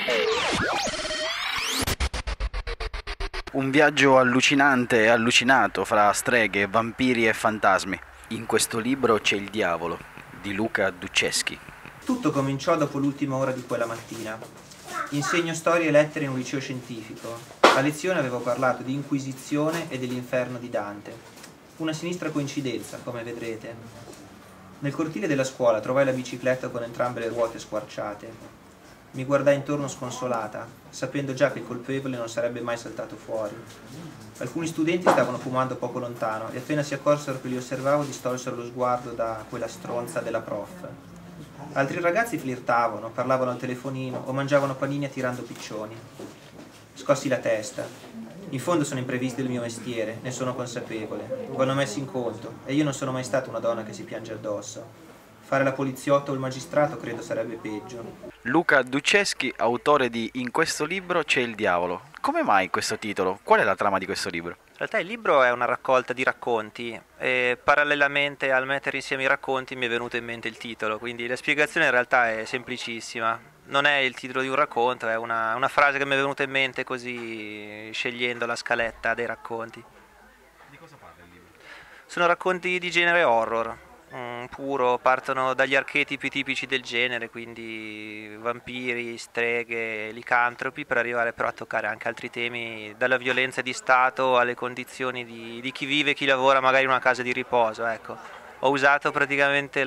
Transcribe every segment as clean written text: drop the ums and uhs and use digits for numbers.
Un viaggio allucinante e allucinato fra streghe, vampiri e fantasmi. In questo libro c'è il diavolo, di Luca Duceschi. Tutto cominciò dopo l'ultima ora di quella mattina. Insegno storia e lettere in un liceo scientifico. A lezione avevo parlato di Inquisizione e dell'inferno di Dante. Una sinistra coincidenza, come vedrete. Nel cortile della scuola trovai la bicicletta con entrambe le ruote squarciate. Mi guardai intorno sconsolata, sapendo già che il colpevole non sarebbe mai saltato fuori. Alcuni studenti stavano fumando poco lontano e appena si accorsero che li osservavo distolsero lo sguardo da quella stronza della prof. Altri ragazzi flirtavano, parlavano al telefonino o mangiavano panini attirando piccioni. Scossi la testa. In fondo sono imprevisti del mio mestiere, ne sono consapevole. Vanno messi in conto e io non sono mai stata una donna che si piange addosso. Fare la poliziotto o il magistrato credo sarebbe peggio. Luca Duceschi, autore di In questo libro c'è il diavolo. Come mai questo titolo? Qual è la trama di questo libro? In realtà il libro è una raccolta di racconti e parallelamente al mettere insieme i racconti mi è venuto in mente il titolo, quindi la spiegazione in realtà è semplicissima. Non è il titolo di un racconto, è una frase che mi è venuta in mente così scegliendo la scaletta dei racconti. Di cosa parla il libro? Sono racconti di genere horror, puro, partono dagli archetipi tipici del genere, quindi vampiri, streghe, licantropi, per arrivare però a toccare anche altri temi, dalla violenza di Stato alle condizioni di chi vive e chi lavora magari in una casa di riposo. Ecco. Ho usato praticamente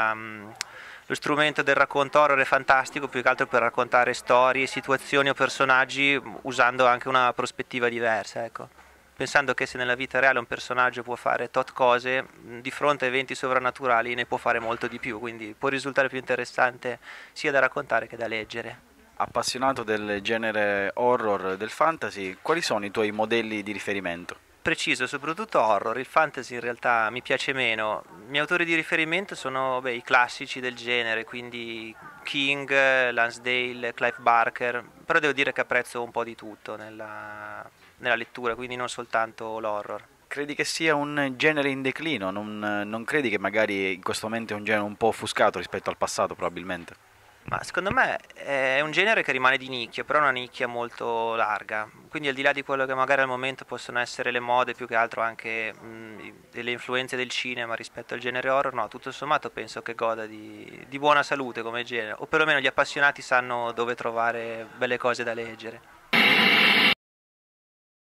lo strumento del racconto horror e fantastico più che altro per raccontare storie, situazioni o personaggi usando anche una prospettiva diversa, ecco. Pensando che se nella vita reale un personaggio può fare tot cose, di fronte a eventi sovrannaturali ne può fare molto di più, quindi può risultare più interessante sia da raccontare che da leggere. Appassionato del genere horror, del fantasy, quali sono i tuoi modelli di riferimento? Preciso, soprattutto horror, il fantasy in realtà mi piace meno. I miei autori di riferimento sono i classici del genere, quindi King, Lansdale, Clive Barker, però devo dire che apprezzo un po' di tutto nella lettura, quindi non soltanto l'horror. Credi che sia un genere in declino? Non credi che magari in questo momento è un genere un po' offuscato rispetto al passato, probabilmente? Ma secondo me è un genere che rimane di nicchia, però una nicchia molto larga, quindi al di là di quello che magari al momento possono essere le mode, più che altro anche delle influenze del cinema rispetto al genere horror, no, tutto sommato penso che goda di buona salute come genere, o perlomeno gli appassionati sanno dove trovare belle cose da leggere.